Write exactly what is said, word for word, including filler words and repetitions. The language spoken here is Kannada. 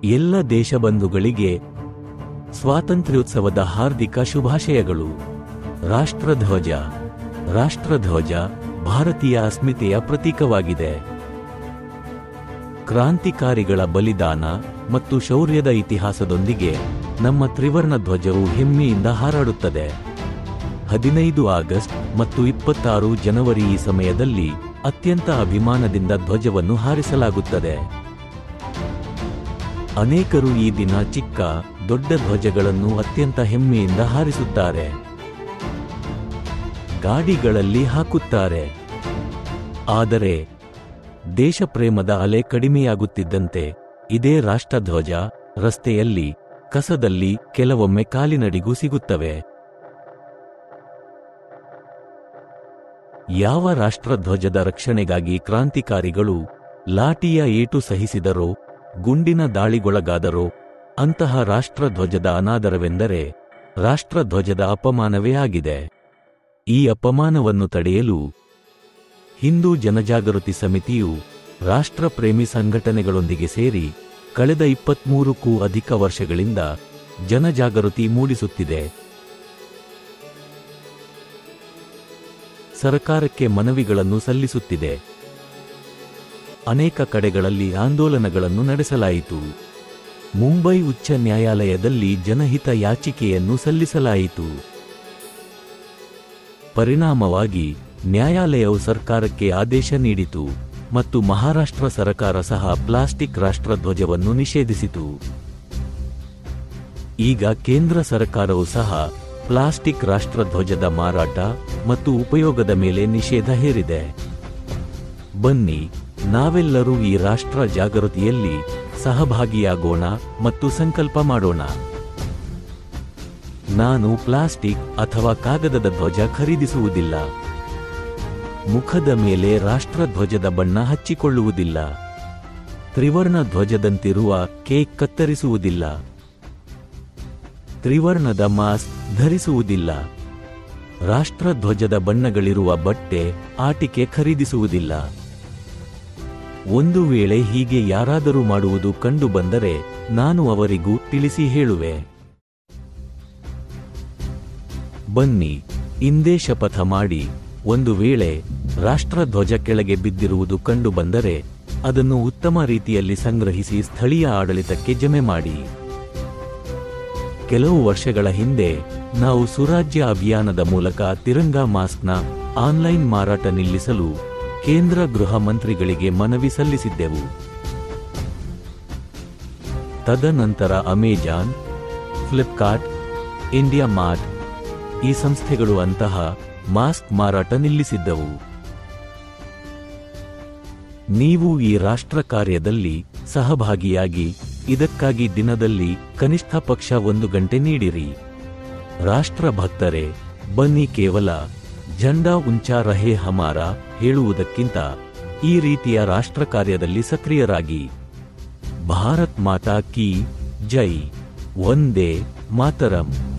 ಎಲ್ಲ ದೇಶಬಂಧುಗಳಿಗೆ ಸ್ವಾತಂತ್ರ್ಯೋತ್ಸವದ ಹಾರ್ದಿಕ ಶುಭಾಶಯಗಳು. ರಾಷ್ಟ್ರಧ್ವಜ ರಾಷ್ಟ್ರಧ್ವಜ ಭಾರತೀಯ ಅಸ್ಮಿತೆಯ ಪ್ರತೀಕವಾಗಿದೆ. ಕ್ರಾಂತಿಕಾರಿಗಳ ಬಲಿದಾನ ಮತ್ತು ಶೌರ್ಯದ ಇತಿಹಾಸದೊಂದಿಗೆ ನಮ್ಮ ತ್ರಿವರ್ಣ ಧ್ವಜವು ಹೆಮ್ಮೆಯಿಂದ ಹಾರಾಡುತ್ತದೆ. ಹದಿನೈದು ಆಗಸ್ಟ್ ಮತ್ತು ಇಪ್ಪತ್ತಾರು ಜನವರಿ ಈ ಸಮಯದಲ್ಲಿ ಅತ್ಯಂತ ಅಭಿಮಾನದಿಂದ ಧ್ವಜವನ್ನು ಹಾರಿಸಲಾಗುತ್ತದೆ. ಅನೇಕರು ಈ ದಿನ ಚಿಕ್ಕ ದೊಡ್ಡ ಧ್ವಜಗಳನ್ನು ಅತ್ಯಂತ ಹೆಮ್ಮೆಯಿಂದ ಹಾರಿಸುತ್ತಾರೆ, ಗಾಡಿಗಳಲ್ಲಿ ಹಾಕುತ್ತಾರೆ. ಆದರೆ ದೇಶಪ್ರೇಮದ ಅಲೆ ಕಡಿಮೆಯಾಗುತ್ತಿದ್ದಂತೆ ಇದೇ ರಾಷ್ಟ್ರಧ್ವಜ ರಸ್ತೆಯಲ್ಲಿ, ಕಸದಲ್ಲಿ, ಕೆಲವೊಮ್ಮೆ ಕಾಲಿನಡಿಗೂ ಸಿಗುತ್ತವೆ. ಯಾವ ರಾಷ್ಟ್ರಧ್ವಜದ ರಕ್ಷಣೆಗಾಗಿ ಕ್ರಾಂತಿಕಾರಿಗಳು ಲಾಠಿಯ ಏಟು ಸಹಿಸಿದರೋ, ಗುಂಡಿನ ದಾಳಿಗೊಳಗಾದರೋ, ಅಂತಹ ರಾಷ್ಟ್ರಧ್ವಜದ ಅನಾದರವೆಂದರೆ ರಾಷ್ಟ್ರಧ್ವಜದ ಅಪಮಾನವೇ ಆಗಿದೆ. ಈ ಅಪಮಾನವನ್ನು ತಡೆಯಲು ಹಿಂದೂ ಜನಜಾಗೃತಿ ಸಮಿತಿಯು ರಾಷ್ಟ್ರಪ್ರೇಮಿ ಸಂಘಟನೆಗಳೊಂದಿಗೆ ಸೇರಿ ಕಳೆದ ಇಪ್ಪತ್ಮೂರಕ್ಕೂ ಅಧಿಕ ವರ್ಷಗಳಿಂದ ಜನಜಾಗೃತಿ ಮೂಡಿಸುತ್ತಿದೆ. ಸರ್ಕಾರಕ್ಕೆ ಮನವಿಗಳನ್ನು ಸಲ್ಲಿಸುತ್ತಿದೆ. ಅನೇಕ ಕಡೆಗಳಲ್ಲಿ ಆಂದೋಲನಗಳನ್ನು ನಡೆಸಲಾಯಿತು. ಮುಂಬೈ ಉಚ್ಚ ನ್ಯಾಯಾಲಯದಲ್ಲಿ ಜನಹಿತ ಯಾಚಿಕೆಯನ್ನು ಸಲ್ಲಿಸಲಾಯಿತು. ಪರಿಣಾಮವಾಗಿ ನ್ಯಾಯಾಲಯವು ಸರ್ಕಾರಕ್ಕೆ ಆದೇಶ ನೀಡಿತು ಮತ್ತು ಮಹಾರಾಷ್ಟ್ರ ಸರ್ಕಾರ ಸಹ ಪ್ಲಾಸ್ಟಿಕ್ ರಾಷ್ಟ್ರಧ್ವಜವನ್ನು ನಿಷೇಧಿಸಿತು. ಈಗ ಕೇಂದ್ರ ಸರ್ಕಾರವು ಸಹ ಪ್ಲಾಸ್ಟಿಕ್ ರಾಷ್ಟ್ರಧ್ವಜದ ಮಾರಾಟ ಮತ್ತು ಉಪಯೋಗದ ಮೇಲೆ ನಿಷೇಧ ಹೇರಿದೆ. ಬನ್ನಿ, ನಾವೆಲ್ಲರೂ ಈ ರಾಷ್ಟ್ರ ಜಾಗೃತಿಯಲ್ಲಿ ಸಹಭಾಗಿಯಾಗೋಣ ಮತ್ತು ಸಂಕಲ್ಪ ಮಾಡೋಣ. ನಾನು ಪ್ಲಾಸ್ಟಿಕ್ ಅಥವಾ ಕಾಗದದ ಧ್ವಜ ಖರೀದಿಸುವುದಿಲ್ಲ. ಮುಖದ ಮೇಲೆ ರಾಷ್ಟ್ರಧ್ವಜದ ಬಣ್ಣ ಹಚ್ಚಿಕೊಳ್ಳುವುದಿಲ್ಲ. ತ್ರಿವರ್ಣ ಧ್ವಜದಂತಿರುವ ಕೇಕ್ ಕತ್ತರಿಸುವುದಿಲ್ಲ. ತ್ರಿವರ್ಣದ ಮಾಸ್ಕ್ ಧರಿಸುವುದಿಲ್ಲ. ರಾಷ್ಟ್ರಧ್ವಜದ ಬಣ್ಣಗಳಿರುವ ಬಟ್ಟೆ, ಆಟಿಕೆ ಖರೀದಿಸುವುದಿಲ್ಲ. ಒಂದು ವೇಳೆ ಹೀಗೆ ಯಾರಾದರೂ ಮಾಡುವುದು ಕಂಡುಬಂದರೆ ನಾನು ಅವರಿಗೂ ತಿಳಿಸಿ ಹೇಳುವೆ. ಬನ್ನಿ, ಇಂದೇ ಶಪಥ ಮಾಡಿ, ಒಂದು ವೇಳೆ ರಾಷ್ಟ್ರಧ್ವಜ ಕೆಳಗೆ ಬಿದ್ದಿರುವುದು ಕಂಡುಬಂದರೆ ಅದನ್ನು ಉತ್ತಮ ರೀತಿಯಲ್ಲಿ ಸಂಗ್ರಹಿಸಿ ಸ್ಥಳೀಯ ಆಡಳಿತಕ್ಕೆ ಜಮೆ ಮಾಡಿ. ಕೆಲವು ವರ್ಷಗಳ ಹಿಂದೆ ನಾವು ಸುರಾಜ್ಯ ಅಭಿಯಾನದ ಮೂಲಕ ತಿರಂಗಾ ಮಾಸ್ಕ್ನ ಆನ್ಲೈನ್ ಮಾರಾಟ ನಿಲ್ಲಿಸಲು ಕೇಂದ್ರ ಗೃಹ ಮಂತ್ರಿಗಳಿಗೆ ಮನವಿ ಸಲ್ಲಿಸಿದ್ದೆವು. ತದನಂತರ ಅಮೆಜಾನ್, ಫ್ಲಿಪ್ಕಾರ್ಟ್, ಇಂಡಿಯಾ ಮಾರ್ಟ್ ಈ ಸಂಸ್ಥೆಗಳು ಅಂತಹ ಮಾಸ್ಕ್ ಮಾರಾಟ ನಿಲ್ಲಿಸಿದ್ದವು. ನೀವು ಈ ರಾಷ್ಟ್ರ ಕಾರ್ಯದಲ್ಲಿ ಸಹಭಾಗಿಯಾಗಿ ಇದಕ್ಕಾಗಿ ದಿನದಲ್ಲಿ ಕನಿಷ್ಠ ಪಕ್ಷ ಒಂದು ಗಂಟೆ ನೀಡಿರಿ. ರಾಷ್ಟ್ರ ಭಕ್ತರೇ, ಬನ್ನಿ, ಕೇವಲ ಝಂಡಾ ಉಂಚಾ ರಹೇ ಹಮಾರ ಹೇಳುವುದಕ್ಕಿಂತ ಈ ರೀತಿಯ ರಾಷ್ಟ್ರ ಕಾರ್ಯದಲ್ಲಿ ಸಕ್ರಿಯರಾಗಿ ಭಾರತ್ ಮಾತಾ ಕೀ ಜೈ, ವಂದೇ ಮಾತರಂ.